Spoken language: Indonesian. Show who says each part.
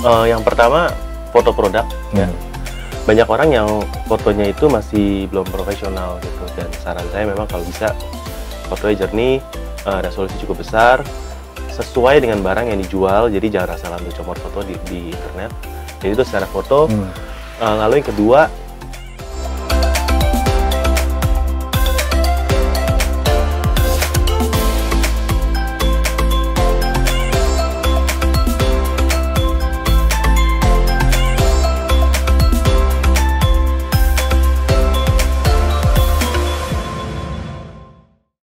Speaker 1: Yang pertama foto produk ya. Banyak orang yang fotonya itu masih belum profesional gitu, dan saran saya memang kalau bisa fotonya jernih, resolusi cukup besar, sesuai dengan barang yang dijual, jadi jangan asal ambil comot foto di internet. Jadi itu secara foto. Lalu yang kedua,